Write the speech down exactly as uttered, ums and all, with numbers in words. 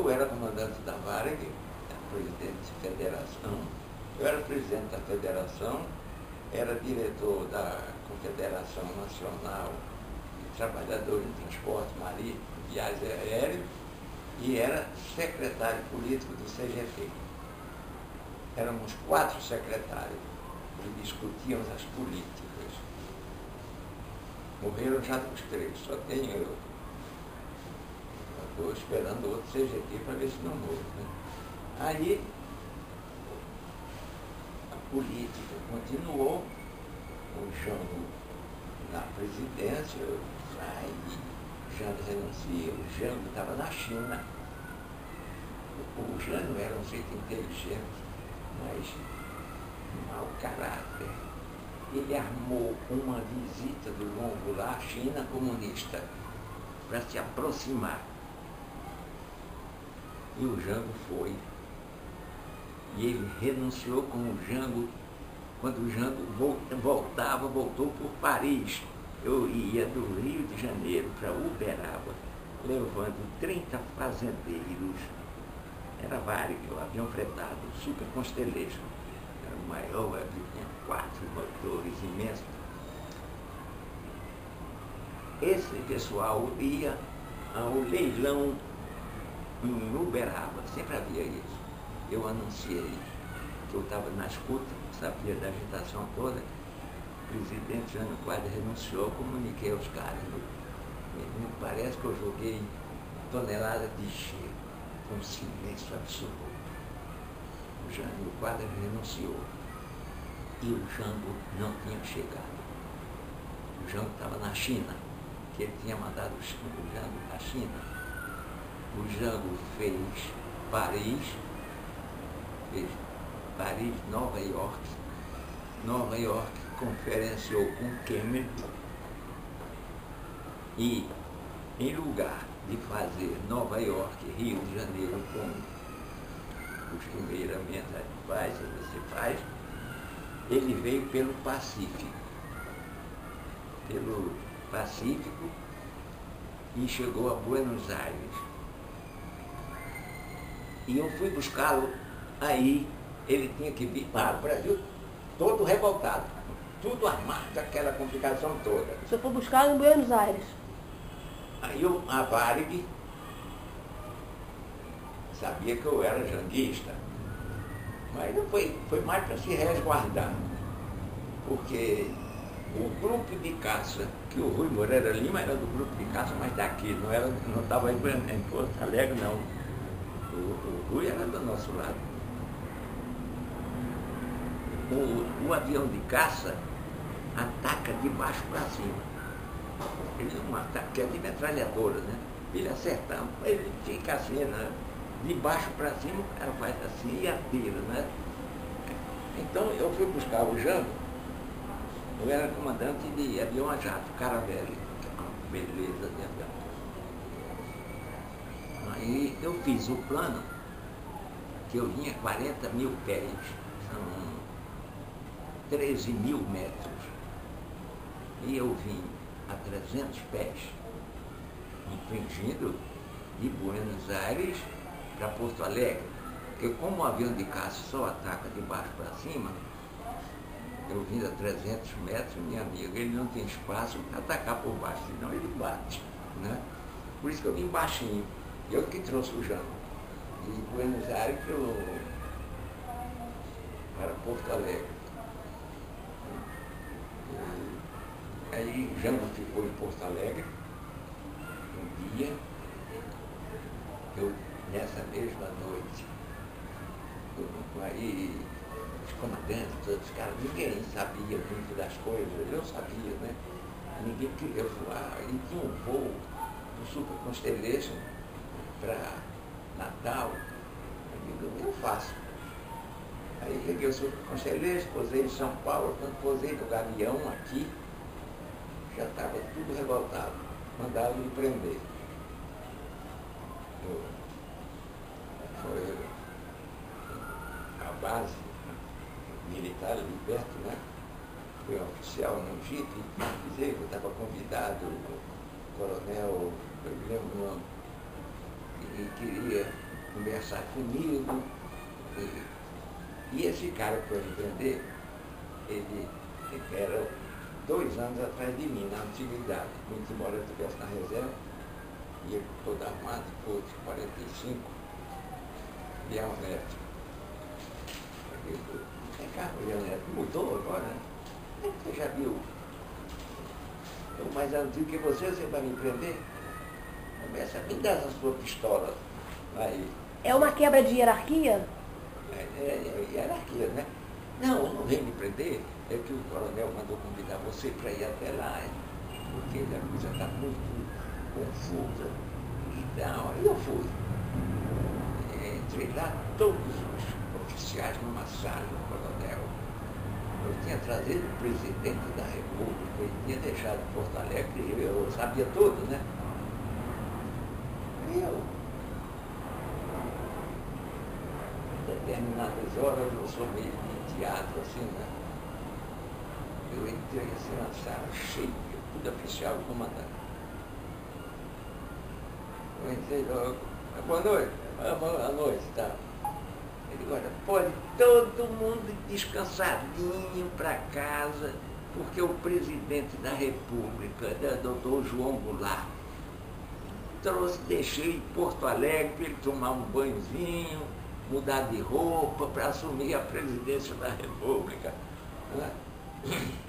eu era comandante da Varig, presidente de federação, eu era presidente da federação, era diretor da Confederação Nacional de Trabalhadores de Transporte Marítimo, Viagens Aéreos, e era secretário político do C G T. Éramos quatro secretários que discutíamos as políticas. Morreram já os três, só tenho eu. Estou esperando outro C G T para ver se não morre. Né? Aí, a política continuou, o Jango na presidência, eu saí, Jango renuncia, o Jango estava na China. O Jango era um jeito inteligente, mas mau caráter. Ele armou uma visita do Longo lá à China comunista para se aproximar. E o Jango foi. E ele renunciou com o Jango. Quando o Jango voltava, voltou por Paris. Eu ia do Rio de Janeiro para Uberaba, levando trinta fazendeiros. Era Varig, o avião fretado, Super Constellation. Era o maior avião, tinha quatro motores imensos. Esse pessoal ia ao leilão em Uberaba, sempre havia isso. Eu anunciei que eu estava na escuta, sabia da agitação toda. O presidente Jânio Quadros renunciou, comuniquei aos caras. Me parece que eu joguei tonelada de gelo, com um silêncio absoluto. O Jânio Quadros renunciou. E o Jango não tinha chegado. O Jango estava na China, que ele tinha mandado o Jango para a China. O Jango fez Paris, fez Paris, Nova York. Nova York conferenciou com Kennedy e, em lugar de fazer Nova York e Rio de Janeiro com os primeiramente faz, você faz, ele veio pelo Pacífico. Pelo Pacífico e chegou a Buenos Aires. E eu fui buscá-lo, aí ele tinha que vir para o Brasil todo revoltado, tudo armado, aquela complicação toda. Você foi buscá-lo em Buenos Aires? Aí eu, a Varig sabia que eu era janguista, mas não foi, foi mais para se resguardar, porque o grupo de caça, que o Rui Moreira Lima era do grupo de caça, mas daqui, não era, não estava em, em Porto Alegre, não. O, o Rui era do nosso lado. O, o avião de caça ataca de baixo para cima. Ele não ataca, que é de metralhadora, né? Ele acerta, ele fica assim, né? De baixo para cima, o cara faz assim e atira, né? Então eu fui buscar o Jango, eu era comandante de avião a jato, Caravelle, que é uma beleza de avião. Aí eu fiz o plano, que eu vinha quarenta mil pés, são treze mil metros. E eu vim a trezentos pés, infringindo de Buenos Aires para Porto Alegre. Porque como o avião de caça só ataca de baixo para cima, eu vim a trezentos metros, minha amiga, ele não tem espaço para atacar por baixo, senão ele bate, né? Por isso que eu vim baixinho. Eu que trouxe o Jango de Buenos Aires pro, para Porto Alegre. E, aí Jango ficou em Porto Alegre um dia. Eu, nessa mesma noite, eu, aí os comandantes, todos os caras, ninguém sabia muito das coisas, eu sabia, né? Ninguém queria voar, e tinha um voo do Super Constellation para Natal. Eu digo, eu faço. Aí peguei o Super Constellation, posei em São Paulo, quando posei no Gavião aqui, já estava tudo revoltado, mandaram me prender. Eu, foi a base militar ali perto, né? Fui um oficial no Jeep, dizer que eu estava convidado, o coronel, eu me lembro o nome, e queria conversar comigo. E, e esse cara, para entender, ele, ele era dois anos atrás de mim, na antiguidade. Muito embora eu estivesse na reserva, e ele todo armado, foi de quarenta e cinco, Leão Neto. Vem cá, o Leão Neto mudou agora, né? Você já viu? Eu mais antigo que você, você vai me prender? Começa a me dar essa sua pistola. Aí. É uma quebra de hierarquia? É, é, é hierarquia, né? Não, eu não venho me prender, é que o coronel mandou convidar você para ir até lá, hein? Porque a coisa está muito confusa e tal. E eu fui. Entrei lá, todos os oficiais numa sala do coronel. Eu tinha trazido o presidente da República, ele tinha deixado Porto Alegre, eu sabia tudo, né? E eu, em determinadas horas, eu sou meio de teatro, assim, né? Eu entrei assim na sala cheia, tudo oficial e comandante. Eu entrei logo, boa noite, boa noite, tá? Ele agora pode todo mundo descansadinho para casa, porque o presidente da República, né, doutor João Goulart, trouxe, deixei em Porto Alegre para ele tomar um banhozinho, mudar de roupa para assumir a presidência da República. Né?